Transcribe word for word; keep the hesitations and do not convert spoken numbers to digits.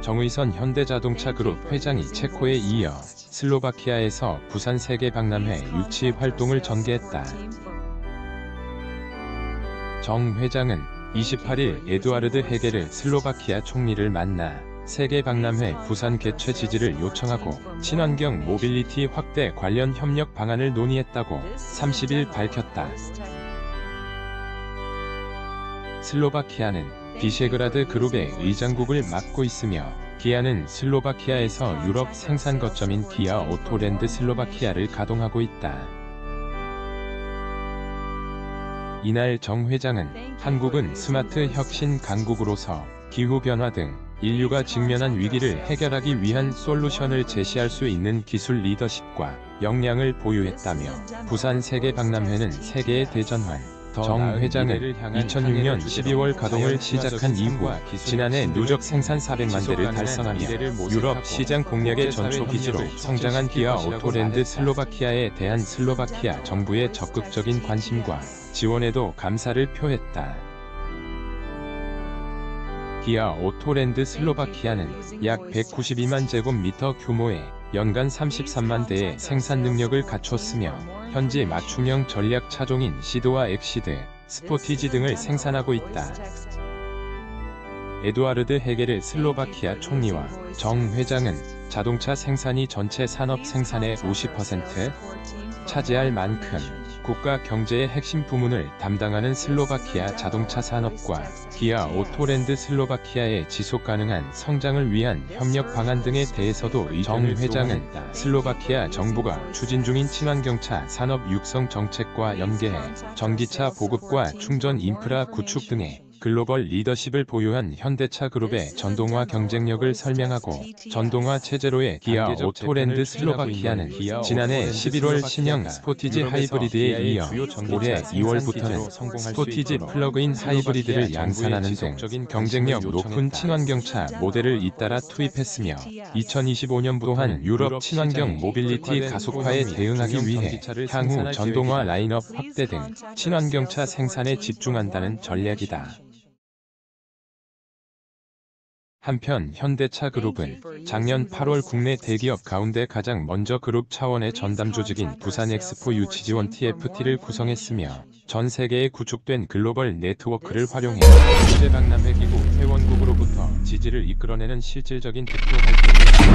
정의선 현대자동차 그룹 회장이 체코에 이어 슬로바키아에서 부산 세계박람회 유치 활동을 전개했다. 정 회장은 이십팔일 에두아르드 헤게르 슬로바키아 총리를 만나 세계박람회 부산 개최 지지를 요청하고 친환경 모빌리티 확대 관련 협력 방안을 논의했다고 삼십일 밝혔다. 슬로바키아는 비셰그라드 그룹의 의장국을 맡고 있으며 기아는 슬로바키아에서 유럽 생산 거점인 기아 오토랜드 슬로바키아를 가동하고 있다. 이날 정 회장은 한국은 스마트 혁신 강국으로서 기후변화 등 인류가 직면한 위기를 해결하기 위한 솔루션을 제시할 수 있는 기술 리더십과 역량을 보유했다며 부산 세계박람회는 세계의 대전환, 정 회장은 이천육년 십이월 가동을 시작한 이후 지난해 누적 생산 사백만 대를 달성하며 유럽 시장 공략의 전초 기지로 성장한 기아 오토랜드 슬로바키아에 대한 슬로바키아 정부의 적극적인 관심과 지원에도 감사를 표했다. 기아 오토랜드 슬로바키아는 약 백구십이만 제곱미터 규모의 연간 삼십삼만 대의 생산 능력을 갖췄으며 현재 맞춤형 전략 차종인 시드와 엑시드, 스포티지 등을 생산하고 있다. 에두아르드 헤게르 슬로바키아 총리와 정 회장은 자동차 생산이 전체 산업 생산의 오십 퍼센트 차지할 만큼 국가 경제의 핵심 부문을 담당하는 슬로바키아 자동차 산업과 기아 오토랜드 슬로바키아의 지속가능한 성장을 위한 협력 방안 등에 대해서도 정 회장은 슬로바키아 정부가 추진 중인 친환경차 산업 육성 정책과 연계해 전기차 보급과 충전 인프라 구축 등의 글로벌 리더십을 보유한 현대차 그룹의 전동화 경쟁력을 설명하고 전동화 체제로의 기아 오토랜드 슬로바키아는 지난해 십일월 신형 스포티지 하이브리드에 이어 올해 이월부터는 스포티지 플러그인 하이브리드를 양산하는 등 경쟁력 높은 친환경차 모델을 잇따라 투입했으며 이천이십오년부터 또한 유럽 친환경 모빌리티 가속화에 대응하기 위해 향후 전동화 라인업 확대 등 친환경차 생산에 집중한다는 전략이다. 한편 현대차 그룹은 작년 팔월 국내 대기업 가운데 가장 먼저 그룹 차원의 전담 조직인 부산 엑스포 유치 지원 티에프티를 구성했으며 전 세계에 구축된 글로벌 네트워크를 활용해 국제박람회 기구 회원국으로부터 지지를 이끌어내는 실질적인 대표 활동을